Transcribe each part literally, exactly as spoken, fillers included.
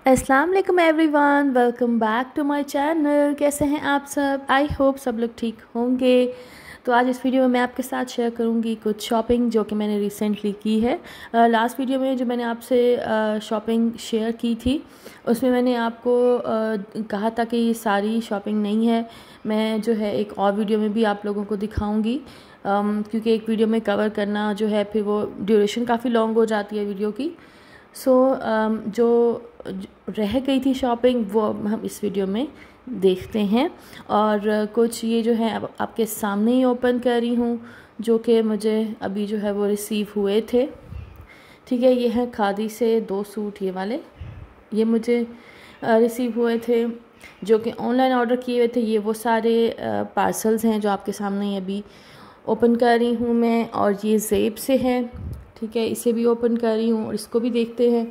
अस्सलाम वालेकुम everyone, welcome back to my channel. कैसे हैं आप सब? आई होप सब लोग ठीक होंगे। तो आज इस वीडियो में मैं आपके साथ शेयर करूंगी कुछ शॉपिंग जो कि मैंने रिसेंटली की है। लास्ट वीडियो में जो मैंने आपसे शॉपिंग शेयर की थी उसमें मैंने आपको uh, कहा था कि ये सारी शॉपिंग नहीं है। मैं जो है एक और वीडियो में भी आप लोगों को दिखाऊंगी, um, क्योंकि एक वीडियो में कवर करना जो है फिर वो ड्यूरेशन काफ़ी लॉन्ग हो जाती है वीडियो की। सो so, um, जो रह गई थी शॉपिंग वो हम इस वीडियो में देखते हैं। और कुछ ये जो है अब आपके सामने ही ओपन कर रही हूँ, जो कि मुझे अभी जो है वो रिसीव हुए थे। ठीक है, ये हैं खादी से दो सूट, ये वाले ये मुझे रिसीव हुए थे जो कि ऑनलाइन ऑर्डर किए हुए थे। ये वो सारे पार्सल्स हैं जो आपके सामने अभी ओपन कर रही हूँ मैं। और ये ज़ेब से है, ठीक है, इसे भी ओपन कर रही हूँ और इसको भी देखते हैं।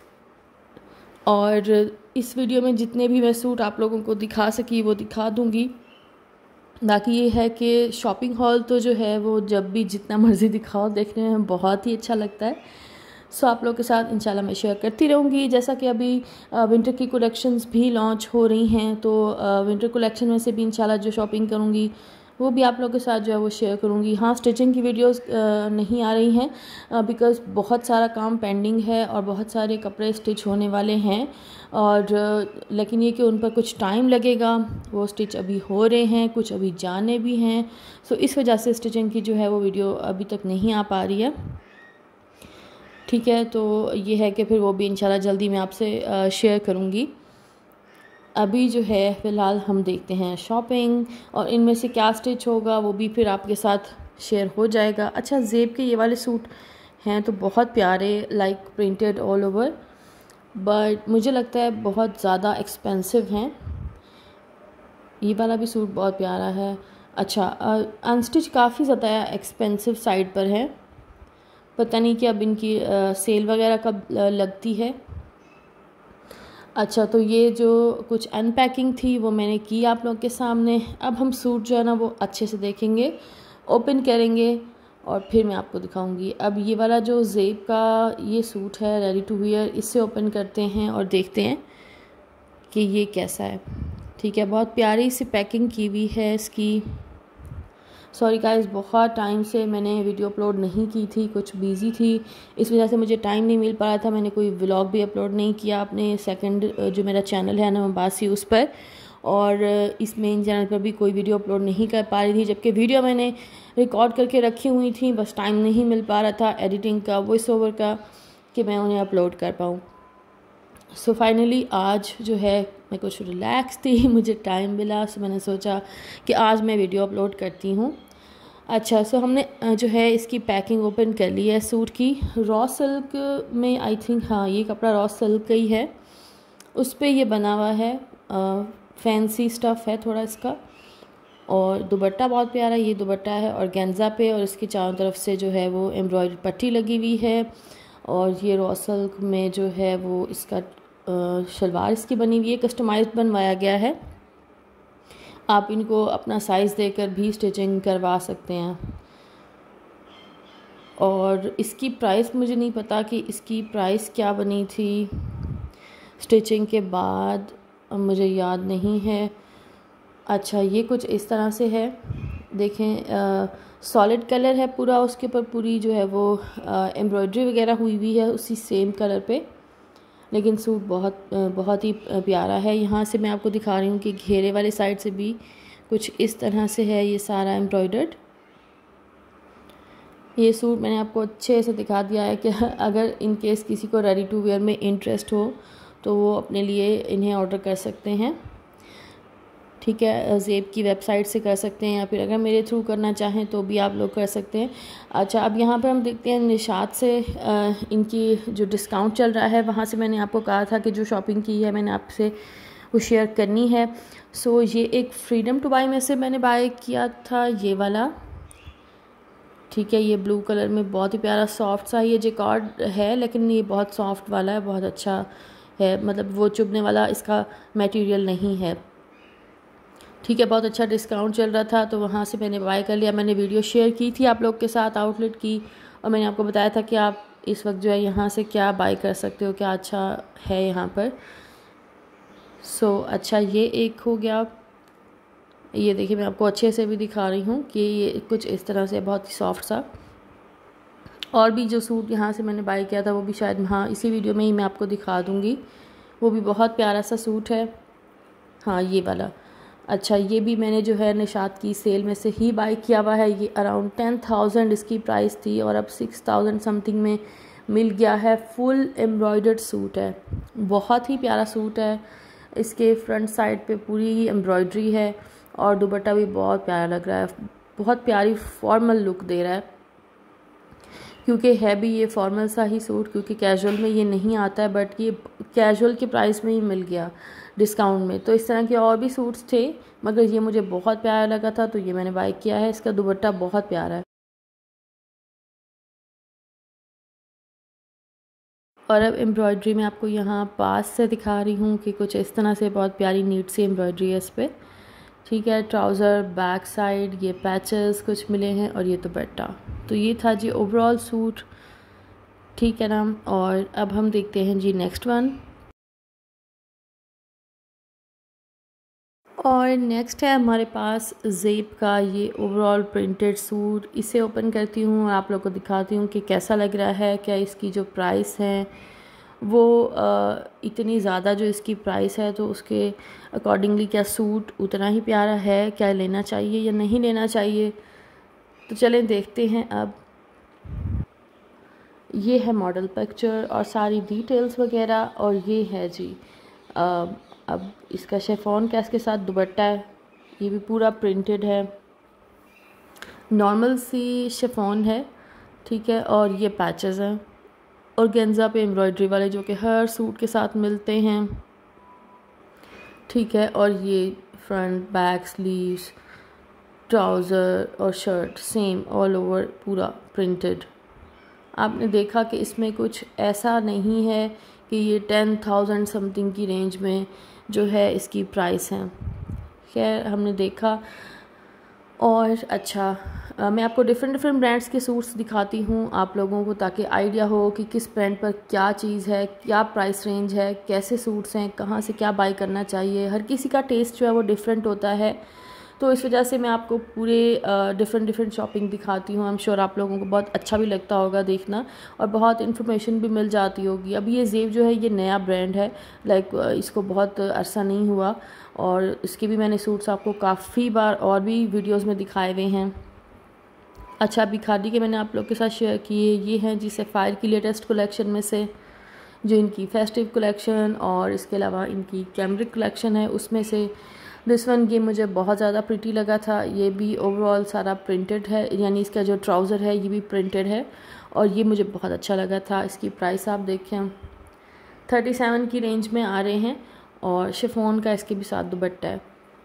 और इस वीडियो में जितने भी मैं सूट आप लोगों को दिखा सकी वो दिखा दूँगी। बाकी ये है कि शॉपिंग हॉल तो जो है वो जब भी जितना मर्ज़ी दिखाओ देखने में बहुत ही अच्छा लगता है। सो आप लोगों के साथ इंशाल्लाह मैं शेयर करती रहूँगी। जैसा कि अभी विंटर की कलेक्शंस भी लॉन्च हो रही हैं, तो विंटर कलेक्शन में से भी इंशाल्लाह जो शॉपिंग करूँगी वो भी आप लोगों के साथ जो है वो शेयर करूँगी। हाँ, स्टिचिंग की वीडियोस नहीं आ रही हैं बिकॉज़ बहुत सारा काम पेंडिंग है और बहुत सारे कपड़े स्टिच होने वाले हैं। और लेकिन ये कि उन पर कुछ टाइम लगेगा, वो स्टिच अभी हो रहे हैं, कुछ अभी जाने भी हैं। सो इस वजह से स्टिचिंग की जो है वो वीडियो अभी तक नहीं आ पा रही है। ठीक है, तो ये है कि फिर वो भी इंशाल्लाह जल्दी मैं आपसे शेयर करूँगी। अभी जो है फ़िलहाल हम देखते हैं शॉपिंग, और इनमें से क्या स्टिच होगा वो भी फिर आपके साथ शेयर हो जाएगा। अच्छा, ज़ेब के ये वाले सूट हैं तो बहुत प्यारे, like printed all over, but मुझे लगता है बहुत ज़्यादा एक्सपेंसिव हैं। ये वाला भी सूट बहुत प्यारा है। अच्छा, अनस्टिच काफ़ी ज़्यादा एक्सपेंसिव साइड पर है, पता नहीं कि अब इनकी आ, सेल वगैरह कब लगती है। अच्छा, तो ये जो कुछ अनपैकिंग थी वो मैंने की आप लोगों के सामने। अब हम सूट जो है ना वो अच्छे से देखेंगे, ओपन करेंगे और फिर मैं आपको दिखाऊंगी। अब ये वाला जो ज़ेब का ये सूट है रेडी टू वियर, इससे ओपन करते हैं और देखते हैं कि ये कैसा है। ठीक है, बहुत प्यारी सी पैकिंग की हुई है इसकी। सॉरी गाइस, बहुत टाइम से मैंने वीडियो अपलोड नहीं की थी, कुछ बिज़ी थी, इस वजह से मुझे टाइम नहीं मिल पा रहा था। मैंने कोई व्लॉग भी अपलोड नहीं किया अपने सेकंड जो मेरा चैनल है नमबासी उस पर, और इस मेन चैनल पर भी कोई वीडियो अपलोड नहीं कर पा रही थी, जबकि वीडियो मैंने रिकॉर्ड करके रखी हुई थी, बस टाइम नहीं मिल पा रहा था एडिटिंग का, वॉइस ओवर का, कि मैं उन्हें अपलोड कर पाऊँ। सो फाइनली आज जो है मैं कुछ रिलैक्स थी, मुझे टाइम मिला, सो मैंने सोचा कि आज मैं वीडियो अपलोड करती हूँ। अच्छा, सो हमने जो है इसकी पैकिंग ओपन कर ली है सूट की। रॉ सिल्क में आई थिंक, हाँ ये कपड़ा रॉ सिल्क का ही है, उस पर ये बना हुआ है, फैंसी स्टफ़ है थोड़ा इसका। और दुपट्टा बहुत प्यारा, ये दुपट्टा है ऑर्गेन्जा पे, और इसकी चारों तरफ से जो है वो एम्ब्रॉयडरी पट्टी लगी हुई है। और ये रॉ सिल्क में जो है वो इसका शलवार इसकी बनी हुई है, कस्टमाइज्ड बनवाया गया है। आप इनको अपना साइज़ देकर भी स्टिचिंग करवा सकते हैं। और इसकी प्राइस मुझे नहीं पता कि इसकी प्राइस क्या बनी थी स्टिचिंग के बाद, मुझे याद नहीं है। अच्छा, ये कुछ इस तरह से है, देखें, सॉलिड कलर है पूरा, उसके ऊपर पूरी जो है वो एम्ब्रॉयडरी वगैरह हुई हुई है उसी सेम कलर पे, लेकिन सूट बहुत बहुत ही प्यारा है। यहाँ से मैं आपको दिखा रही हूँ कि घेरे वाली साइड से भी कुछ इस तरह से है ये सारा एम्ब्रॉयडर्ड। ये सूट मैंने आपको अच्छे से दिखा दिया है कि अगर इन केस किसी को रेडी टू वेयर में इंटरेस्ट हो तो वो अपने लिए इन्हें ऑर्डर कर सकते हैं। ठीक है, ज़ेब की वेबसाइट से कर सकते हैं, या फिर अगर मेरे थ्रू करना चाहें तो भी आप लोग कर सकते हैं। अच्छा, अब यहाँ पर हम देखते हैं निशात से आ, इनकी जो डिस्काउंट चल रहा है, वहाँ से मैंने आपको कहा था कि जो शॉपिंग की है मैंने आपसे वो शेयर करनी है। सो ये एक फ्रीडम टू बाय में से मैंने बाय किया था, ये वाला। ठीक है, ये ब्लू कलर में बहुत ही प्यारा सॉफ्ट सा ये जैकार्ड है, लेकिन ये बहुत सॉफ्ट वाला है, बहुत अच्छा है, मतलब वो चुभने वाला इसका मटेरियल नहीं है। ठीक है, बहुत अच्छा डिस्काउंट चल रहा था तो वहाँ से मैंने बाय कर लिया। मैंने वीडियो शेयर की थी आप लोग के साथ आउटलेट की, और मैंने आपको बताया था कि आप इस वक्त जो है यहाँ से क्या बाय कर सकते हो, क्या अच्छा है यहाँ पर। सो so, अच्छा ये एक हो गया। ये देखिए मैं आपको अच्छे से भी दिखा रही हूँ कि ये कुछ इस तरह से बहुत ही सॉफ्ट सा। और भी जो सूट यहाँ से मैंने बाय किया था वो भी शायद हाँ इसी वीडियो में ही मैं आपको दिखा दूँगी। वो भी बहुत प्यारा सा सूट है, हाँ ये वाला। अच्छा ये भी मैंने जो है निशात की सेल में से ही बाय किया हुआ है। ये अराउंड टेन थाउजेंड इसकी प्राइस थी और अब सिक्स थाउजेंड समथिंग में मिल गया है। फुल एम्ब्रॉयडर्ड सूट है, बहुत ही प्यारा सूट है। इसके फ्रंट साइड पे पूरी ही एम्ब्रॉयडरी है और दुपट्टा भी बहुत प्यारा लग रहा है, बहुत प्यारी फॉर्मल लुक दे रहा है। क्योंकि है भी ये फॉर्मल सा ही सूट, क्योंकि कैजुअल में ये नहीं आता है, बट ये कैजुअल के प्राइस में ही मिल गया डिस्काउंट में। तो इस तरह के और भी सूट्स थे मगर ये मुझे बहुत प्यारा लगा था तो ये मैंने बाय किया है। इसका दुपट्टा बहुत प्यारा है। और अब एम्ब्रॉयडरी में आपको यहाँ पास से दिखा रही हूँ कि कुछ इस तरह से बहुत प्यारी नीट सी एम्ब्रॉयडरी है इस पर। ठीक है, ट्राउज़र, बैक साइड, ये पैचेस कुछ मिले हैं और ये दुपट्टा। तो ये था जी ओवरऑल सूट, ठीक है ना। और अब हम देखते हैं जी नेक्स्ट वन। और नेक्स्ट है हमारे पास ज़ेब का ये ओवरऑल प्रिंटेड सूट। इसे ओपन करती हूँ और आप लोग को दिखाती हूँ कि कैसा लग रहा है। क्या इसकी जो प्राइस है वो आ, इतनी ज़्यादा जो इसकी प्राइस है तो उसके अकॉर्डिंगली क्या सूट उतना ही प्यारा है, क्या लेना चाहिए या नहीं लेना चाहिए। तो चलें देखते हैं। अब ये है मॉडल पिक्चर और सारी डिटेल्स वगैरह। और ये है जी आ, अब इसका शेफॉन का इसके साथ दुपट्टा है, ये भी पूरा प्रिंटेड है, नॉर्मल सी शेफॉन है, ठीक है। और ये पैचेस हैं और गेंजा पे एम्ब्रॉयडरी वाले जो कि हर सूट के साथ मिलते हैं, ठीक है। और ये फ्रंट, बैक, स्लीव्स, ट्राउज़र और शर्ट सेम ऑल ओवर पूरा प्रिंटेड। आपने देखा कि इसमें कुछ ऐसा नहीं है कि ये टेन थाउजेंड समथिंग की रेंज में जो है इसकी प्राइस है। खैर हमने देखा। और अच्छा आ, मैं आपको डिफरेंट डिफरेंट ब्रांड्स के सूट्स दिखाती हूँ आप लोगों को, ताकि आइडिया हो कि किस ब्रांड पर क्या चीज़ है, क्या प्राइस रेंज है, कैसे सूट्स हैं, कहाँ से क्या बाय करना चाहिए। हर किसी का टेस्ट जो है वो डिफरेंट होता है, तो इस वजह से मैं आपको पूरे डिफरेंट डिफरेंट शॉपिंग दिखाती हूँ। आई एम श्योर आप लोगों को बहुत अच्छा भी लगता होगा देखना और बहुत इन्फॉर्मेशन भी मिल जाती होगी। अब ये ज़ेब जो है ये नया ब्रांड है, लाइक इसको बहुत अरसा नहीं हुआ और इसके भी मैंने सूट्स आपको काफ़ी बार और भी वीडियोस में दिखाए हुए हैं। अच्छा अभी खादी के मैंने आप लोग के साथ शेयर किए, ये हैं जी सैफायर की लेटेस्ट कलेक्शन में से, जो इनकी फेस्टिव कलेक्शन और इसके अलावा इनकी कैमरिक कलेक्शन है उसमें से। दिस वन ये मुझे बहुत ज़्यादा प्रिटी लगा था। ये भी ओवरऑल सारा प्रिंटेड है, यानी इसका जो ट्राउज़र है ये भी प्रिंटेड है और ये मुझे बहुत अच्छा लगा था। इसकी प्राइस आप देखें थर्टी सेवन की रेंज में आ रहे हैं और शिफॉन का इसके भी साथ दुपट्टा है।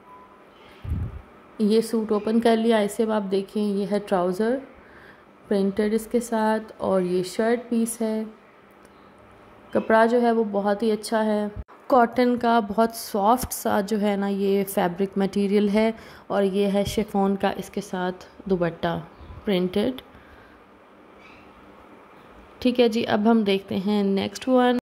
ये सूट ओपन कर लिया, इसे अब आप देखें, ये है ट्राउज़र प्रिंटेड इसके साथ और ये शर्ट पीस है। कपड़ा जो है वो बहुत ही अच्छा है, कॉटन का बहुत सॉफ्ट सा जो है ना ये फैब्रिक मटेरियल है और ये है शिफॉन का इसके साथ दुपट्टा प्रिंटेड, ठीक है जी। अब हम देखते हैं नेक्स्ट वन।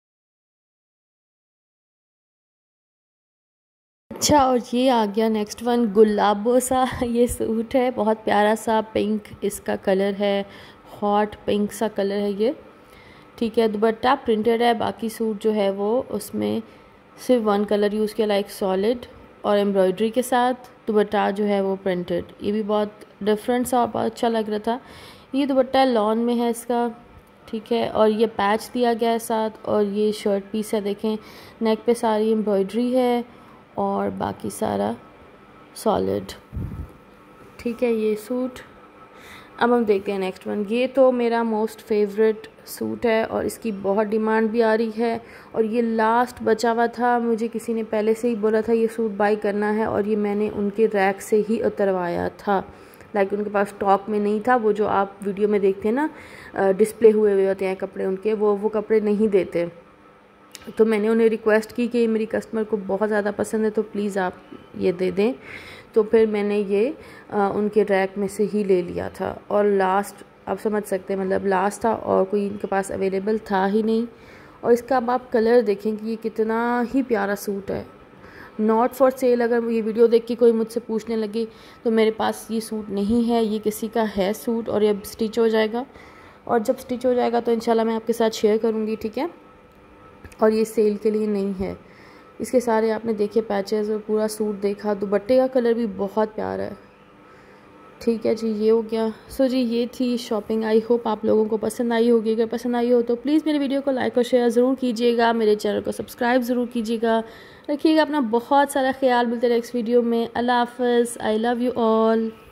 अच्छा और ये आ गया नेक्स्ट वन, गुलाबो सा ये सूट है, बहुत प्यारा सा पिंक इसका कलर है, हॉट पिंक सा कलर है ये, ठीक है। दुपट्टा प्रिंटेड है, बाकी सूट जो है वो उसमें सिर्फ वन कलर यूज़ किया लाइक सॉलिड और एम्ब्रॉयडरी के साथ। दुपट्टा जो है वो प्रिंटेड, ये भी बहुत डिफरेंट सा और बहुत अच्छा लग रहा था। ये दुपट्टा लॉन में है इसका, ठीक है। और ये पैच दिया गया है साथ और ये शर्ट पीस है, देखें नेक पे सारी एम्ब्रॉयडरी है और बाकी सारा सॉलिड, ठीक है ये सूट। अब हम देखते हैं नेक्स्ट वन। ये तो मेरा मोस्ट फेवरेट सूट है और इसकी बहुत डिमांड भी आ रही है और ये लास्ट बचा हुआ था, मुझे किसी ने पहले से ही बोला था ये सूट बाय करना है और ये मैंने उनके रैक से ही उतरवाया था, लाइक उनके पास स्टॉक में नहीं था। वो जो आप वीडियो में देखते हैं ना डिस्प्ले हुए हुए होते हैं कपड़े उनके, वो वो कपड़े नहीं देते। तो मैंने उन्हें रिक्वेस्ट की कि मेरी कस्टमर को बहुत ज़्यादा पसंद है तो प्लीज़ आप ये दे दें। तो फिर मैंने ये आ, उनके रैक में से ही ले लिया था और लास्ट आप समझ सकते हैं, मतलब लास्ट था और कोई इनके पास अवेलेबल था ही नहीं। और इसका अब आप कलर देखें कि ये कितना ही प्यारा सूट है, नॉट फॉर सेल। अगर ये वीडियो देख के कोई मुझसे पूछने लगे तो मेरे पास ये सूट नहीं है, ये किसी का है सूट और ये अब स्टिच हो जाएगा, और जब स्टिच हो जाएगा तो इंशाल्लाह मैं आपके साथ शेयर करूँगी, ठीक है। और ये सेल के लिए नहीं है। इसके सारे आपने देखे पैचेस और पूरा सूट देखा, दुपट्टे का कलर भी बहुत प्यारा है, ठीक है जी। ये हो गया। सो जी ये थी शॉपिंग। आई होप आप लोगों को पसंद आई होगी। अगर पसंद आई हो तो प्लीज़ मेरे वीडियो को लाइक और शेयर ज़रूर कीजिएगा, मेरे चैनल को सब्सक्राइब ज़रूर कीजिएगा। रखिएगा अपना बहुत सारा ख्याल। मिलते हैं नेक्स्ट वीडियो में। अल्लाह हाफ़िज़। I love you all.